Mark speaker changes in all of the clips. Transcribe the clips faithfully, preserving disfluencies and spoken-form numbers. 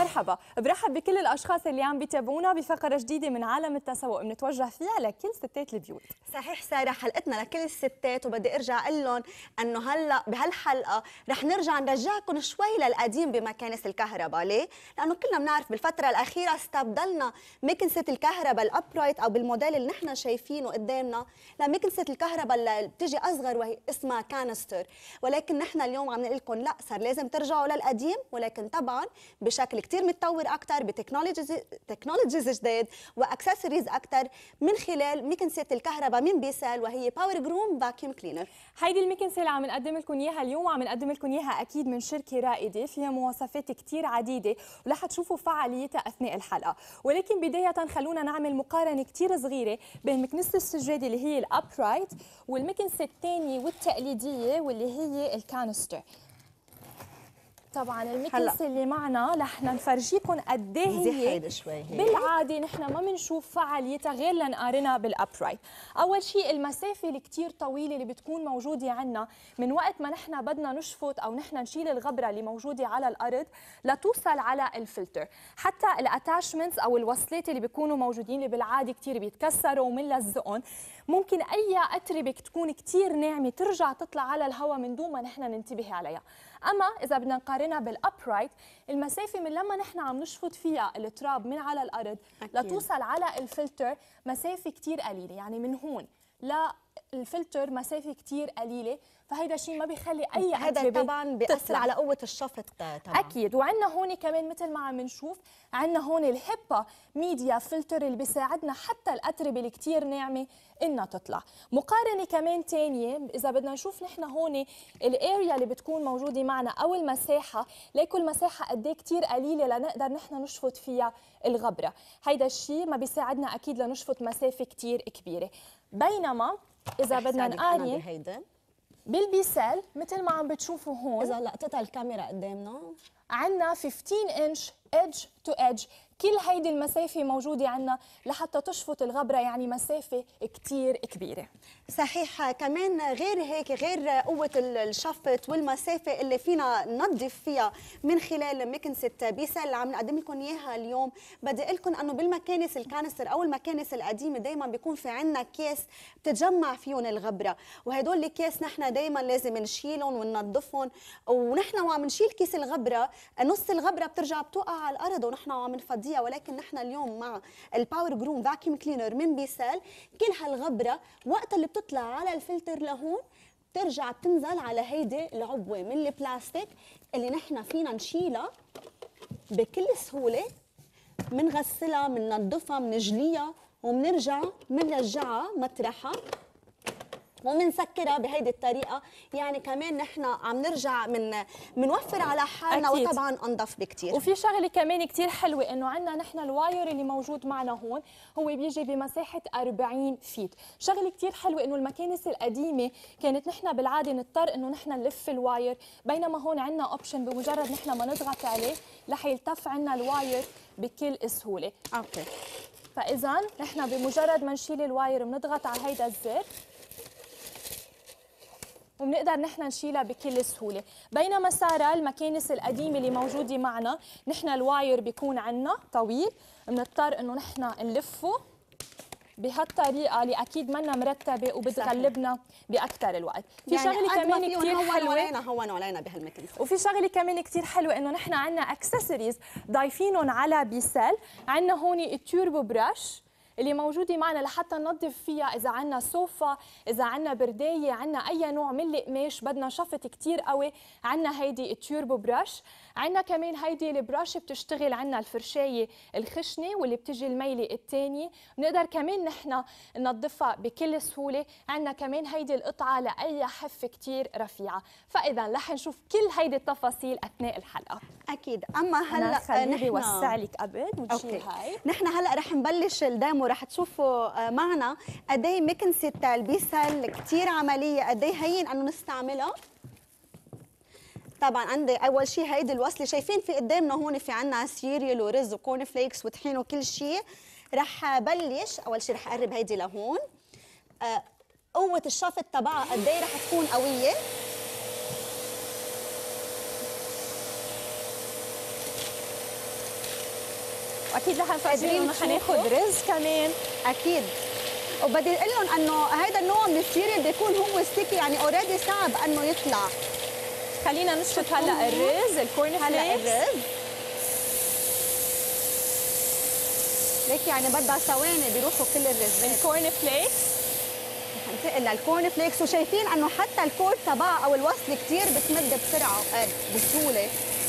Speaker 1: مرحبا، برحب بكل الاشخاص اللي عم بيتابعونا بفقره جديده من عالم التسوق بنتوجه فيها لكل ستات البيوت.
Speaker 2: صحيح ساره، حلقتنا لكل الستات، وبدي ارجع اقول لهم انه هلا بهالحلقه رح نرجع نرجعكم شوي للقديم بمكانس الكهرباء. ليه؟ لانه كلنا بنعرف بالفتره الاخيره استبدلنا مكنسه الكهرباء الابرايت او بالموديل اللي نحن شايفينه قدامنا لمكنسه الكهرباء اللي بتجي اصغر وهي اسمها كانستر، ولكن نحن اليوم عم نقول لكم لا، صار لازم ترجعوا للقديم، ولكن طبعا بشكل كثير متطور اكثر، بتكنولوجيز تكنولوجيز جديد واكسسوارز اكثر من خلال مكنسه الكهرباء من بيسال وهي باور جروم فاكيوم كلينر.
Speaker 1: هيدي المكنسه اللي عم نقدم لكم اياها اليوم عم نقدم لكم اياها اكيد من شركه رائده فيها مواصفات كثير عديده ورح تشوفوا فعاليتها اثناء الحلقه، ولكن بدايه خلونا نعمل مقارنه كثير صغيره بين مكنسه السجاده اللي هي الابرايت والمكنسه الثانيه والتقليديه واللي هي الكانستر. طبعا المكنسه اللي معنا رح نفرجيكم قد ايه هي
Speaker 2: شوي
Speaker 1: بالعاده نحن ما بنشوف فعاليتها غير لنقارنها بالابرايت. اول شيء المسافه الكثير طويله اللي بتكون موجوده عندنا من وقت ما نحن بدنا نشفط او نحن نشيل الغبره اللي موجوده على الارض لتوصل على الفلتر، حتى الاتاشمنتس او الوصلات اللي بيكونوا موجودين اللي بالعاده كثير بيتكسروا ومنلزقهم، ممكن اي اتربه تكون كثير ناعمه ترجع تطلع على الهواء من دون ما نحن ننتبه عليها. اما اذا بدنا نقارنها بالابرايت، المسافه من لما نحن عم نشفط فيها التراب من على الارض أكيد. لتوصل على الفلتر مسافه كثير قليله، يعني من هون للفلتر مسافه كثير قليله، فهيدا الشيء ما بيخلي اي
Speaker 2: هذا طبعا بيأثر على قوه الشفط طبعا.
Speaker 1: اكيد. وعندنا هون كمان مثل ما عم نشوف عندنا هون الهيبا ميديا فلتر اللي بيساعدنا حتى الاتربه اللي كثير ناعمه انها تطلع. مقارنه كمان ثانيه اذا بدنا نشوف نحن هون الاريا اللي بتكون موجوده معنا او المساحه، ليكوا المساحه قد ايه كثير قليله لنقدر نحن نشفط فيها الغبره، هيدا الشيء ما بيساعدنا اكيد لنشفط مسافه كثير كبيره. بينما اذا بدنا نقارن بالبيسال مثل ما عم بتشوفوا هون،
Speaker 2: اذا لقطتها الكاميرا قدامنا
Speaker 1: عندنا خمستاشر انش ايدج تو ايدج، كل هيدي المسافه موجوده عندنا لحتى تشفط الغبره، يعني مسافه كثير كبيره.
Speaker 2: صحيح. كمان غير هيك، غير قوه الشفط والمسافه اللي فينا ننظف فيها من خلال مكنسه بيسال اللي عم نقدم لكم اياها اليوم، بدي اقول لكم انه بالمكانس الكانستر او المكانس القديمه دائما بيكون في عندنا كيس بتتجمع فيهم الغبره، وهدول الكيس نحن دائما لازم نشيلهم وننظفهم، ونحن وعم نشيل كيس الغبره نص الغبره بترجع بتوقع على الارض ونحن عم نفضيها، ولكن نحن اليوم مع الباور جروم فاكيوم كلينر من بيسال كل هالغبره وقت اللي بتطلع على الفلتر لهون بترجع بتنزل على هيدي العبوه من البلاستيك اللي نحن فينا نشيلها بكل سهوله، منغسلها مننظفها منجليها ومنرجع منرجعها مطرحها ومنسكرها بهيدي الطريقه، يعني كمان نحن عم نرجع من منوفر على حالنا أكيد. وطبعا انظف بكثير.
Speaker 1: وفي شغله كمان كثير حلوه انه عندنا نحن الواير اللي موجود معنا هون هو بيجي بمساحه أربعين فيت، شغله كثير حلوه انه المكانس القديمه كانت نحن بالعاده نضطر انه نحن نلف الواير، بينما هون عندنا اوبشن بمجرد نحن ما نضغط عليه رح يلتف عندنا الواير بكل سهوله.
Speaker 2: اوكي.
Speaker 1: فاذا نحن بمجرد ما نشيل الواير بنضغط على هيدا الزر وبنقدر نحن نشيلها بكل سهوله، بينما ساره المكانس القديمه اللي موجوده معنا نحن الواير بيكون عندنا طويل، بنضطر انه نحن نلفه بهالطريقه اللي اكيد منا مرتبه وبتغلبنا باكثر الوقت. في
Speaker 2: يعني
Speaker 1: شغله كمان كثير حلوه
Speaker 2: علينا هون علينا بهالمكنسه،
Speaker 1: وفي شغله كمان كثير حلوه انه نحن عندنا اكسسوارز ضايفينهم على بيسال، عندنا هون التوربو براش اللي موجوده معنا لحتى ننظف فيها اذا عندنا صوفه، اذا عندنا بردايه، عندنا اي نوع من القماش بدنا شفط كثير قوي، عندنا هيدي التوربو براش، عندنا كمان هيدي البراش بتشتغل عندنا الفرشايه الخشنه واللي بتجي الميله الثانيه، بنقدر كمان نحن ننظفها بكل سهوله، عندنا كمان هيدي القطعه لاي حف كثير رفيعه، فاذا رح نشوف كل هيدي التفاصيل اثناء الحلقه.
Speaker 2: اكيد. اما هلا
Speaker 1: خليني بوسع لك قبل ونشيل هاي.
Speaker 2: نحن هلا رح نبلش الديمو، رح تشوفوا معنا قد ايه مكنسه البيسال كثير عمليه، قد ايه هين انه نستعملها. طبعا عندي اول شيء هيدي الوصله، شايفين في قدامنا هون في عندنا سيريال ورز وكورن فليكس وطحين وكل شيء. رح بلش اول شيء رح اقرب هيدي لهون. آه قوه الشفط تبعها قد ايه رح تكون قويه.
Speaker 1: واكيد رح نفرجيهم انه حناخذ رز كمان.
Speaker 2: اكيد. وبدي اقول لهم انه هذا النوع من السيريال بيكون هو ستيكي، يعني اوريدي صعب انه يطلع.
Speaker 1: خلينا نشفط هلا الرز، الكورن فليكس.
Speaker 2: هلا الرز ليك يعني بدها ثواني بيروحوا كل الرز.
Speaker 1: الكورن فليكس
Speaker 2: ننتقل للكورن فليكس، وشايفين انه حتى الكور تبعها او الوصل كثير بتمد بسرعه بسهوله.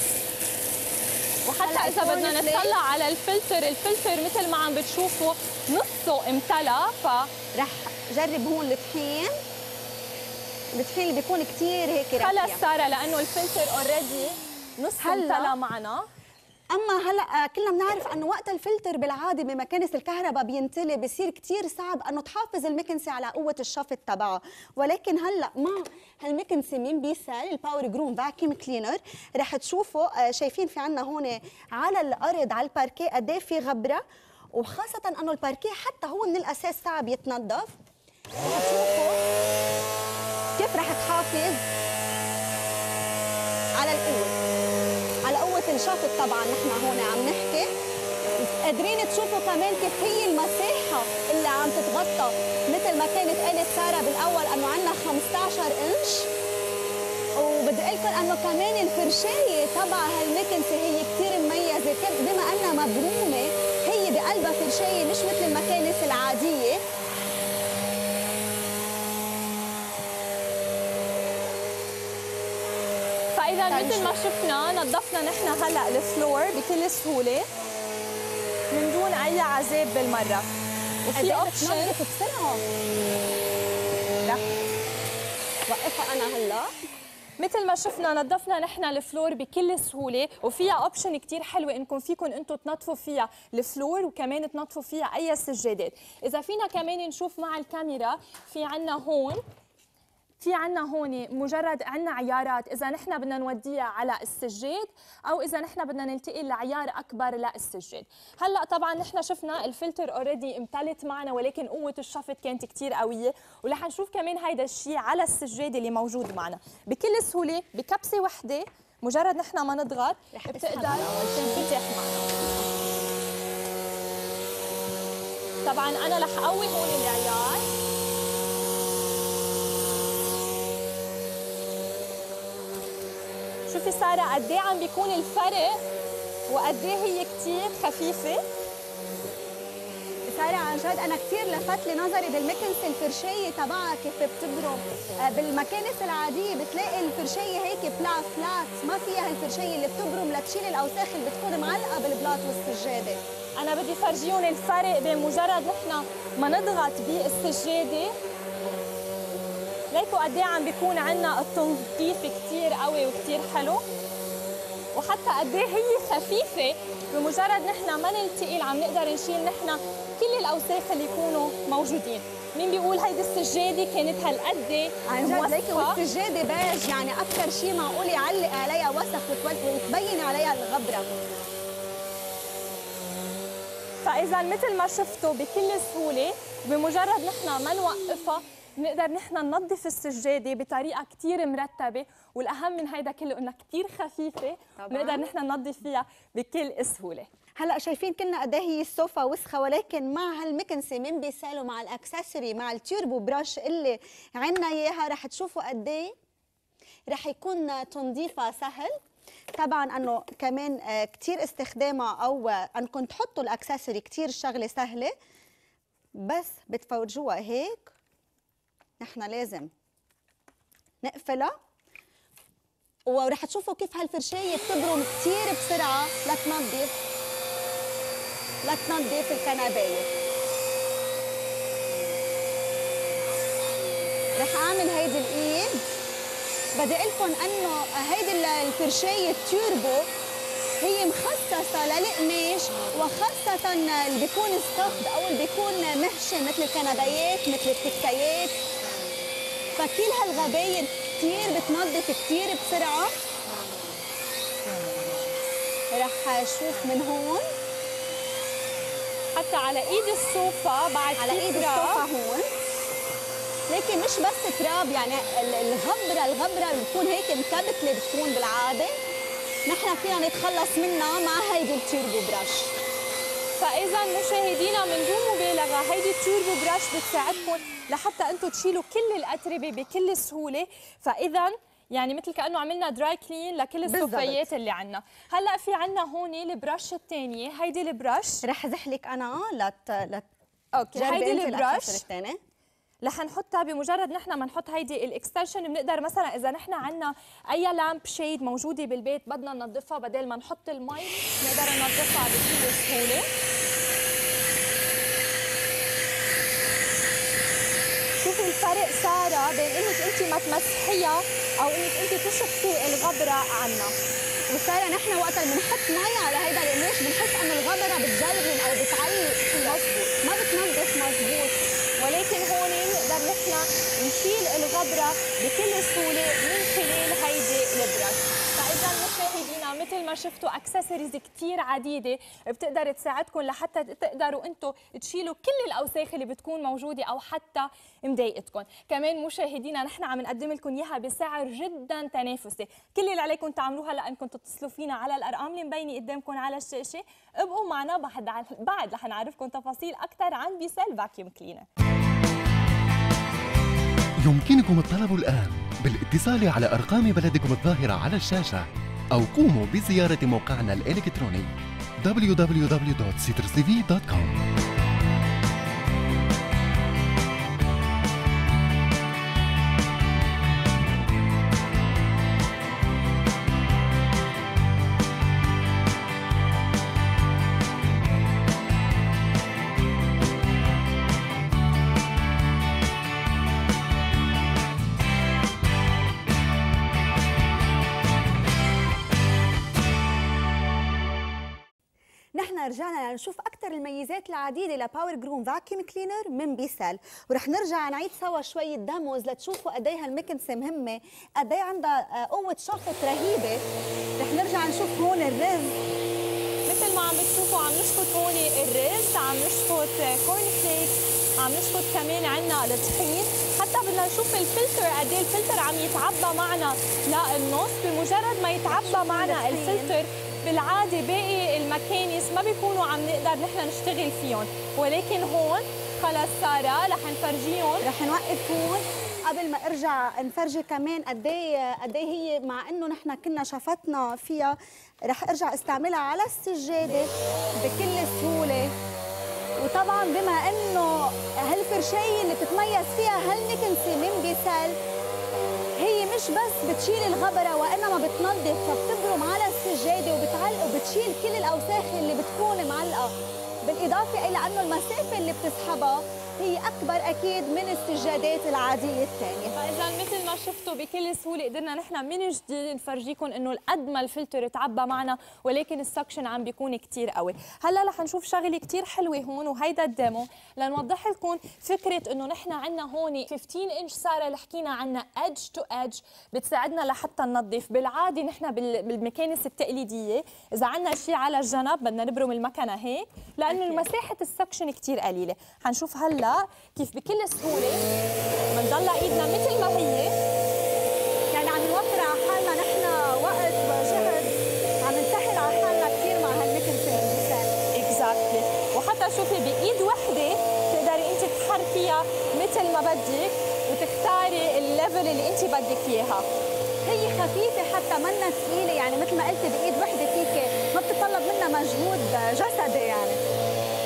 Speaker 1: وحتى اذا بدنا نطلع على الفلتر، الفلتر مثل ما عم بتشوفوا نصه امتلى، ف
Speaker 2: رح جرب هون الطحين. الطحين اللي بيكون كثير هيك رفيع.
Speaker 1: خلص ساره لانه الفلتر اوريدي نص امتلى معنا.
Speaker 2: اما هلا كلنا بنعرف انه وقت الفلتر بالعاده بمكانس الكهرباء بينتلي، بصير كثير صعب انه تحافظ المكنسه على قوه الشفط تبعها، ولكن هلا مع هالمكنسه من بيسل الباور جروم فاكيوم كلينر رح تشوفوا شايفين في عنا هون على الارض على الباركيه قد ايه في غبره، وخاصه انه الباركيه حتى هو من الاساس صعب يتنظف. رح تشوفوا كيف رح تحافظ على القوه، على قوة الشفط. طبعا نحن هون عم نحكي، قادرين تشوفوا كمان كيف هي المساحة اللي عم تتغطى، مثل ما كانت قالت سارة بالأول أنه عندنا خمسة عشر إنش. وبدي أقول لكم أنه كمان الفرشاية تبع هالمكنسة هي كثير مميزة، بما أنها مبرومة هي بقلبها فرشاية مش مثل المكانس العادية.
Speaker 1: فإذا مثل ما شفنا نظفنا نحن هلا الفلور بكل سهولة من دون أي عذاب بالمرة. وفي اوبشن
Speaker 2: بتنظف بسرعة. رح وقفها أنا هلا.
Speaker 1: مثل ما شفنا نظفنا نحن الفلور بكل سهولة، وفيها اوبشن كتير حلوة انكم فيكم انتم تنظفوا فيها الفلور وكمان تنظفوا فيها أي سجادات. إذا فينا كمان نشوف مع الكاميرا في عنا هون في عنا هون مجرد عنا عيارات اذا نحن بدنا نوديها على السجاد او اذا نحن بدنا ننتقل لعيار اكبر للسجاد. هلا طبعا نحن شفنا الفلتر اوريدي امتلت معنا، ولكن قوه الشفط كانت كثير قويه، ورح نشوف كمان هيدا الشيء على السجاد اللي موجود معنا بكل سهوله بكبسه وحده. مجرد نحن ما نضغط بتقدر تنفتح معنا. طبعا انا رح اقوي هون العيار. شوفي سارة قد ايه عم بيكون الفرق وقد ايه هي كثير خفيفة.
Speaker 2: سارة عن جد أنا كثير لفت لي نظري بالمكنسة الفرشاية تبعها كيف بتبرم. بالمكانس العادية بتلاقي الفرشاية هيك بلا فلات، ما فيها هالفرشاية اللي بتبرم لتشيل الأوساخ اللي بتكون معلقة بالبلاط والسجادة.
Speaker 1: أنا بدي فرجيهم الفرق بين مجرد نحن ما نضغط بالسجادة، ليكوا قد ايه عم بيكون عندنا التنظيف كثير قوي وكثير حلو، وحتى قد ايه هي خفيفه بمجرد نحن ما نلتقي عم نقدر نشيل نحن كل الاوساخ اللي يكونوا موجودين. مين بيقول هيدي السجاده كانت هالقد
Speaker 2: عن جد ليكي، والسجاده بيج يعني اكثر شيء معقول يعلق عليها وسخ وتبين عليها الغبره.
Speaker 1: فاذا مثل ما شفتوا بكل سهوله بمجرد نحن ما نوقفها بنقدر نحن ننظف السجاده بطريقه كثير مرتبه، والاهم من هيدا كله انها كثير خفيفه بنقدر نحن ننظف فيها بكل سهوله.
Speaker 2: هلا شايفين كلنا قد ايه هي الصوفا وسخه، ولكن مع هالمكنسه من بيسال مع الاكسسوري مع التيربو براش اللي عندنا اياها رح تشوفوا قد ايه رح يكون تنظيفها سهل. طبعا انه كمان كثير استخدامها او انكم تحطوا الاكسسوري كثير شغله سهله، بس بتفرجوها هيك نحن لازم نقفلها، ورح تشوفوا كيف هالفرشايه بتبرم كثير بسرعه لتنظف لتنظف الكنبايه. رح اعمل هيدي الايد. بدي اقول لكم انه هيدي الفرشايه التوربو هي مخصصه للقماش، وخاصه اللي بيكون ستافد او اللي بيكون محشي مثل الكنبايات مثل التكايات، فكل هالغباير كثير بتنظف كثير بسرعه. رح اشوف من هون
Speaker 1: حتى على ايد الصوفا، بعد
Speaker 2: على ايد الصوفا هون، لكن مش بس تراب، يعني الغبره الغبره اللي بتكون هيك مكبتله بتكون بالعاده نحن فينا نتخلص منها مع هيدي التيربو براش.
Speaker 1: فاذا مشاهدينا من دون مبالغه هيدي التوربو براش بتساعدكم لحتى انتم تشيلوا كل الاتربه بكل سهوله. فاذا يعني مثل كانه عملنا دراي كلين لكل الصفيات اللي عندنا. هلا في عندنا هون البراش الثانيه، هيدي البراش
Speaker 2: رح زحلك انا لت لت
Speaker 1: اوكي. هيدي البراش
Speaker 2: الثاني
Speaker 1: رح نحطها بمجرد نحن ما نحط هيدي الاكستنشن. بنقدر مثلا اذا نحن عندنا اي لامب شيد موجوده بالبيت بدنا ننظفها، بدل ما نحط المي نقدر ننظفها بكل سهوله. شوفي الفرق ساره بين انك انت ما تمسحيها او انك انت تشفطي الغبره عنا.
Speaker 2: وساره نحن وقت اللي بنحط مي على هيدا القماش بنحس انه الغبره بتجلغم او بتعلق مظبوط، ما بتنظف مظبوط.
Speaker 1: ولكن هون نقدر نحن نشيل الغبره بكل سهوله من خلال هيدي البراش. فاذا مشاهدينا مثل ما شفتوا اكسسوارز كثير عديده بتقدر تساعدكم لحتى تقدروا انتم تشيلوا كل الاوساخ اللي بتكون موجوده او حتى مضايقتكم. كمان مشاهدينا نحن عم نقدم لكم اياها بسعر جدا تنافسي. كل اللي عليكم تعملوه هلا انكم تتصلوا فينا على الارقام اللي مبينه قدامكم على الشاشه. ابقوا معنا بعد بعد رح نعرفكم تفاصيل اكثر عن بيسل فاكيوم كلينر.
Speaker 3: يمكنكم الطلب الآن بالاتصال على أرقام بلدكم الظاهرة على الشاشة أو قوموا بزيارة موقعنا الإلكتروني دبليو دبليو دبليو دوت سيترس تي في دوت كوم.
Speaker 2: رجعنا لنشوف اكثر الميزات العديده لباور جروم فاكيوم كلينر من بيسل، ورح نرجع نعيد سوا شويه ديموز لتشوفوا قد ايه هالمكنسه مهمه، قد ايه عندها قوه شفط رهيبه. رح نرجع نشوف هون الرز
Speaker 1: مثل ما عم بتشوفوا، عم نشفط هون الرز، عم نشفط كورن فليكس، عم نشفط كمان عندنا الطحين، حتى بدنا نشوف الفلتر قد ايه الفلتر عم يتعبى معنا للنص. بمجرد ما يتعبى معنا الفلتر بالعاده باقي المكانس ما بيكونوا عم نقدر نحن نشتغل فيهم، ولكن هون خلص ساره رح نفرجيهم.
Speaker 2: رح نوقف هون قبل ما ارجع نفرجي كمان قد ايه قد ايه هي، مع انه نحن كنا شفتنا فيها، رح ارجع استعملها على السجاده بكل سهوله. وطبعا بما انه هالفرشايه اللي بتتميز فيها هالمكنسه من بيسل هي مش بس بتشيل الغبره وانما بتنظف، فبتبرم على السجاده وبتعلق وبتشيل كل الاوساخ اللي بتكون معلقه، بالاضافه الى انه المسافه اللي بتسحبها هي اكبر اكيد من السجادات العاديه الثانيه.
Speaker 1: فاذا مثل ما شفتوا بكل سهوله قدرنا نحن من جديد نفرجيكم انه قد ما الفلتر تعبى معنا ولكن السكشن عم بيكون كثير قوي. هلا رح نشوف شغله كثير حلوه هون، وهيدا الديمو لنوضح لكم فكره انه نحن عندنا هون خمستاشر انش ساره اللي حكينا عنها ايدج تو ايدج بتساعدنا لحتى ننظف. بالعاده نحن بالمكانس التقليديه اذا عندنا شيء على الجنب بدنا نبرم المكنه هيك لانه مساحه السكشن كثير قليله. حنشوف هلا كيف بكل سهوله بنضل ايدنا مثل ما هي،
Speaker 2: يعني عم نوفر على حالنا نحن وقت وجهد، عم نسهل على حالنا كثير مع هالمكنسه من بيسل.
Speaker 1: اكزاكتلي. وحتى شوفي بايد وحده تقدري انت تحركيها مثل ما بدك وتختاري الليفل اللي انت بدك اياها.
Speaker 2: هي خفيفه حتى منا ثقيله، يعني مثل ما قلتي بايد وحده فيك ما بتطلب منا مجهود جسدي يعني.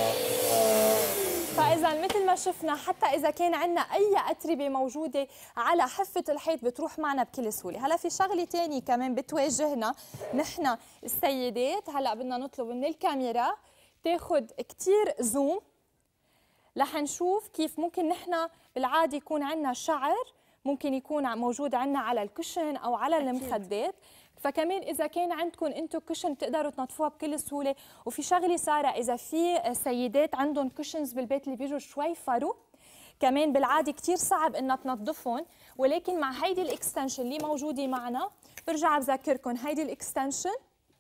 Speaker 1: فإذا مثل ما شفنا حتى إذا كان عندنا أي أتربة موجودة على حفة الحيط بتروح معنا بكل سهولة. هلا في شغلة تانية كمان بتواجهنا نحن السيدات، هلا بدنا نطلب من الكاميرا تاخد كتير زوم. رح نشوف كيف ممكن نحن بالعادة يكون عندنا شعر ممكن يكون موجود عندنا على الكشن أو على المخدات، فكمان اذا كان عندكم انتم كشن بتقدروا تنظفوها بكل سهوله. وفي شغله ساره، اذا في سيدات عندهم كشنز بالبيت اللي بيجوا شوي فرو كمان بالعاده كثير صعب انها تنظفهم، ولكن مع هيدي الاكستنشن اللي موجوده معنا برجع بذكركم هيدي الاكستنشن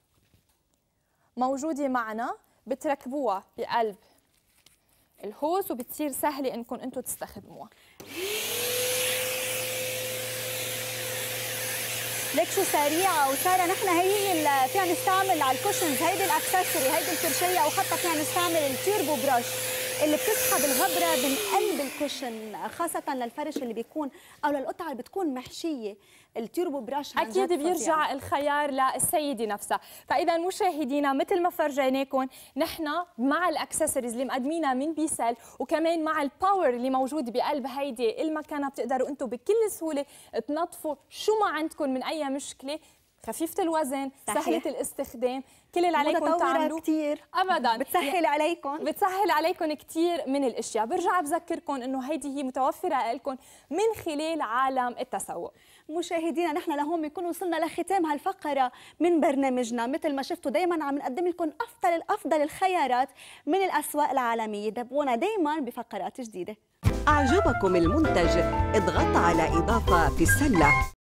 Speaker 1: موجوده معنا بتركبوها بقلب الهوس وبتصير سهله انكم انتم تستخدموها.
Speaker 2: ليك شو سريعه. وساره نحن هي اللي فينا نستعمل على الكوشنز هيدي الاكسسوري، هيدي الفرشيه، او حتى فينا نستعمل التيربو براش اللي بتسحب الغبره من قلب الكوشن، خاصه للفرش اللي بيكون او للقطعه اللي بتكون محشيه. التيربو براش
Speaker 1: اكيد بيرجع الخيار للسيده نفسها. فاذا مشاهدينا مثل ما فرجيناكم نحن مع الاكسسوارز اللي مقدمينها من بيسل، وكمان مع الباور اللي موجود بقلب هيدي المكنه، بتقدروا انتم بكل سهوله تنظفوا شو ما عندكم من اي مشكله، خفيفة الوزن، صحيح. سهلة الاستخدام، كل اللي عليكم تعملوه
Speaker 2: كتير
Speaker 1: ابدا
Speaker 2: بتسهل عليكم
Speaker 1: بتسهل عليكم كثير من الاشياء. برجع بذكركم انه هيدي هي متوفرة لكم من خلال عالم التسوق.
Speaker 2: مشاهدينا نحن لهون بنكون وصلنا لختام هالفقره من برنامجنا. مثل ما شفتوا دائما عم نقدم لكم افضل الافضل الخيارات من الاسواق العالميه. تابعونا دائما بفقرات جديده.
Speaker 4: أعجبكم المنتج؟ اضغط على إضافة في السلة.